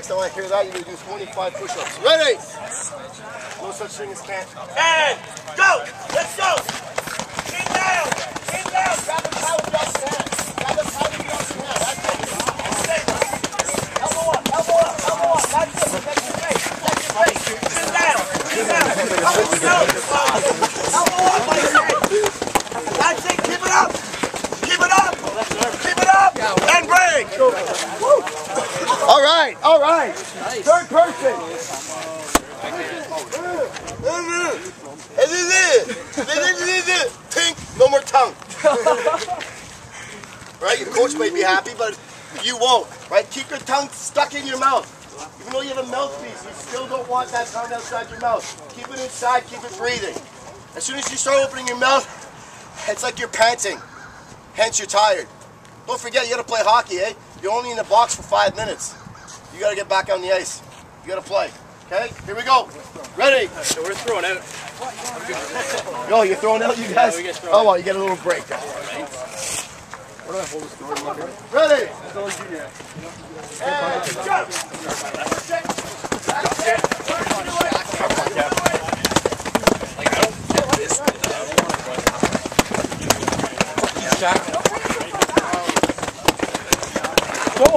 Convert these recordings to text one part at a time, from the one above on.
Next time I hear that, you're going to do 25 push-ups. Ready? No such thing as can't. And go! Let's go! Keep down! Keep down! Grab the power drop your hand. Grab the power drop your hand. That's it. Stay there. Elbow up, elbow up, elbow up. That's it. That's your face. That's your face. Sit down. Sit down. Elbow down. Elbow up, my friend. That's it. Keep it up. Keep it up. Keep it up. And break. All right. All right. Nice. Third person. Pink, no more tongue. Right? Your coach may be happy, but you won't. Right? Keep your tongue stuck in your mouth. Even though you have a mouthpiece, you still don't want that tongue outside your mouth. Keep it inside, keep it breathing. As soon as you start opening your mouth, it's like you're panting. Hence, you're tired. Don't forget, you gotta play hockey, eh? You're only in the box for 5 minutes. You gotta get back on the ice. You gotta play. Okay? Here we go. Ready? So we're throwing out. Oh, you're throwing out, you guys? Yeah, oh, well, you get a little break. What do I hold this door? Ready? And jump! Go!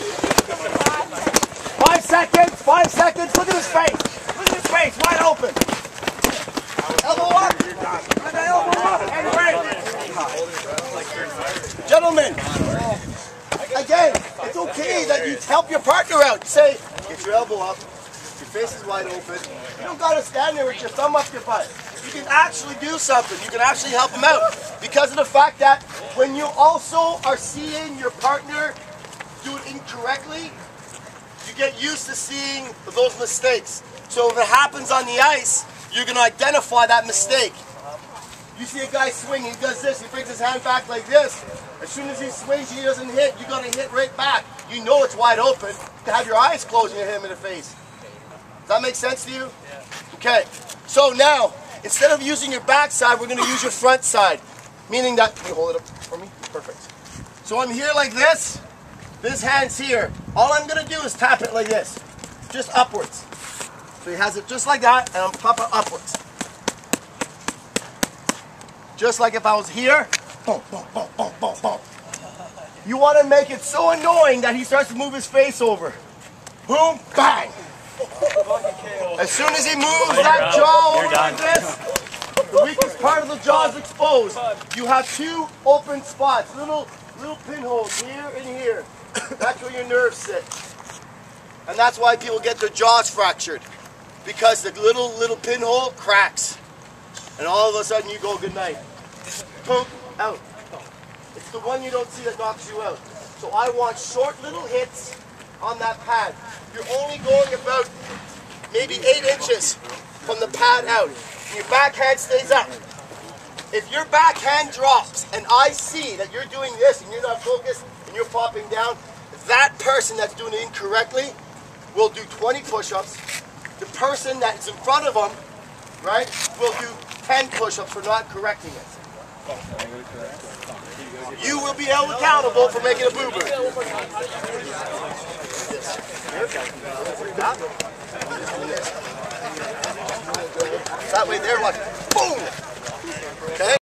5 seconds, 5 seconds. Look at his face. Look at his face, wide open. Elbow up. Elbow up and break. Gentlemen, again, it's okay that you help your partner out. You say, get your elbow up. Your face is wide open. You don't got to stand there with your thumb up your butt. You can actually do something. You can actually help them out. Because of the fact that when you also are seeing your partner do it incorrectly, you get used to seeing those mistakes. So if it happens on the ice, you're going to identify that mistake. You see a guy swing, he does this, he brings his hand back like this. As soon as he swings, he doesn't hit, you got to hit right back. You know it's wide open. To have your eyes closed and you hit him in the face. Does that make sense to you? Okay. So now, instead of using your back side, we're going to use your front side. Meaning that, can you hold it up for me? Perfect. So I'm here like this. This hand's here. All I'm going to do is tap it like this. Just upwards. So he has it just like that, and I'm popping upwards. Just like if I was here. Boom, boom, boom, boom, boom, boom. You want to make it so annoying that he starts to move his face over. Boom, bang. As soon as he moves that jaw over like this, the weakest part of the jaw is exposed. You have 2 open spots, little pinholes here and here. That's where your nerves sit. And that's why people get their jaws fractured. Because the little pinhole cracks. And all of a sudden you go good night. Boom, out. It's the one you don't see that knocks you out. So I want short little hits on that pad. You're only going about maybe 8 inches from the pad out. And your backhand stays up. If your backhand drops and I see that you're doing this and you're not focused and you're popping down, that person that's doing it incorrectly will do 20 push-ups. The person that's in front of them, right, will do 10 push-ups for not correcting it. You will be held accountable for making a boo-boo. That way there, like, boom! Okay?